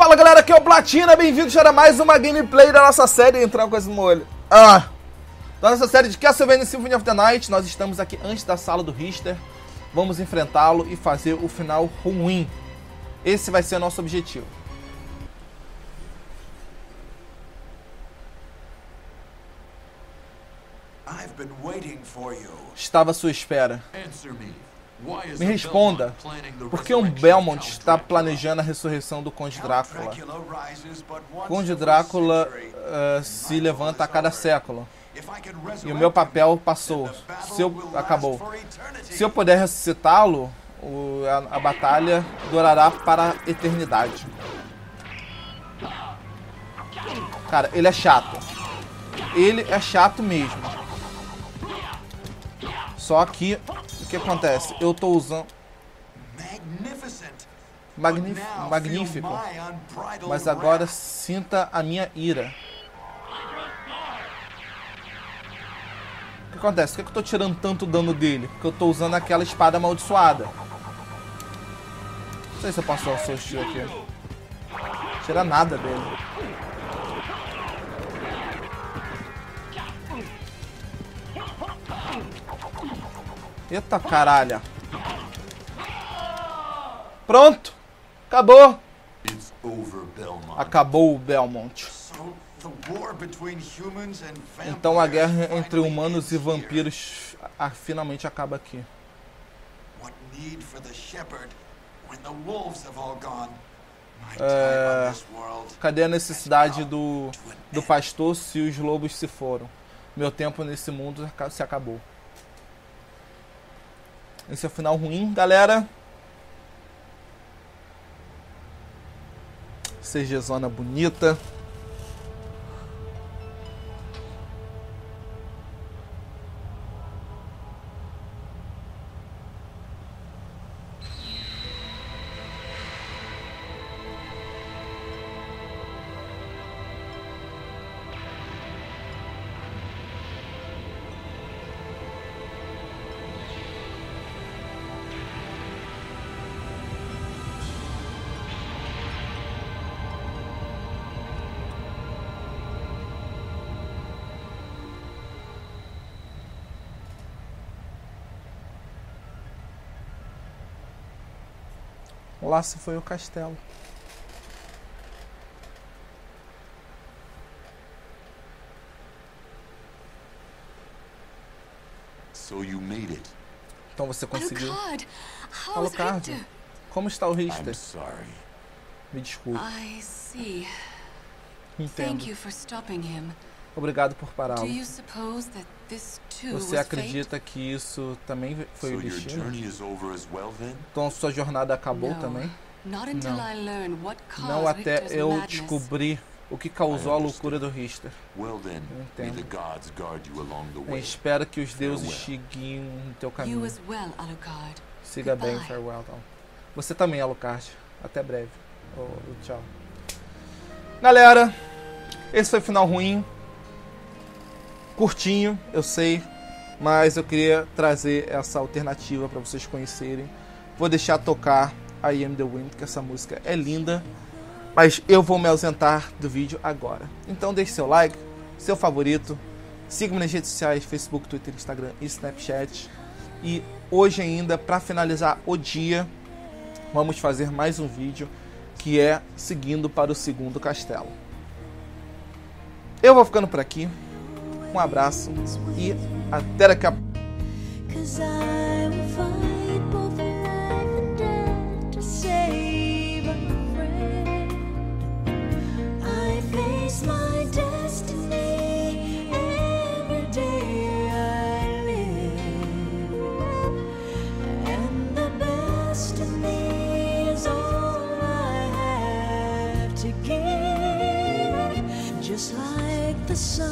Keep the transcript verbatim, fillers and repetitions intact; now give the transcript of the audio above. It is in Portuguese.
Fala galera, aqui é o Platina, bem-vindos a mais uma gameplay da nossa série Entrar com esse molho. Ah, da nossa série de Castlevania Symphony of the Night. Nós estamos aqui antes da sala do Richter. Vamos enfrentá-lo e fazer o final ruim. Esse vai ser o nosso objetivo. Estava à sua espera. Me responda, por que um Belmont está planejando a ressurreição do Conde Drácula? Conde Drácula uh, se levanta a cada século. E o meu papel passou. Se eu, acabou. Se eu puder ressuscitá-lo, a, a batalha durará para a eternidade. Cara, ele é chato. Ele é chato mesmo. Só que, o que acontece? Eu tô usando... Magnif... Magnífico. Mas agora sinta a minha ira. O que acontece? Por que eu tô tirando tanto dano dele? Porque eu tô usando aquela espada amaldiçoada. Não sei se eu posso dar o seu estilo aqui. Não tira nada dele. Eita caralho. Pronto. Acabou. Acabou o Belmont. Então a guerra entre humanos e vampiros ah, finalmente acaba aqui. É... Cadê a necessidade do, do pastor se os lobos se foram? Meu tempo nesse mundo se acabou. Esse é o final ruim, galera. C G zona bonita. Lá se foi o castelo. So you made it. Então você conseguiu. Alucard, como está o Richter? Me desculpe. Entendo. Obrigado por pará-lo. Você acredita que isso também foi o destino? Então sua jornada acabou também? Não. Não até eu descobrir o que causou a loucura do Richter. Eu entendo. Eu espero que os deuses te guiem no teu caminho. Siga bem, farewell. Você também, Alucard. Até breve. Oh, tchau. Galera, esse foi o final ruim. Curtinho, eu sei, mas eu queria trazer essa alternativa para vocês conhecerem. Vou deixar tocar I Am The Wind, que essa música é linda, mas eu vou me ausentar do vídeo agora. Então deixe seu like, seu favorito, siga-me nas redes sociais, Facebook, Twitter, Instagram e Snapchat. E hoje ainda, para finalizar o dia, vamos fazer mais um vídeo, que é seguindo para o segundo castelo. Eu vou ficando por aqui. Um abraço e até daqui a pouco. Just like the sun.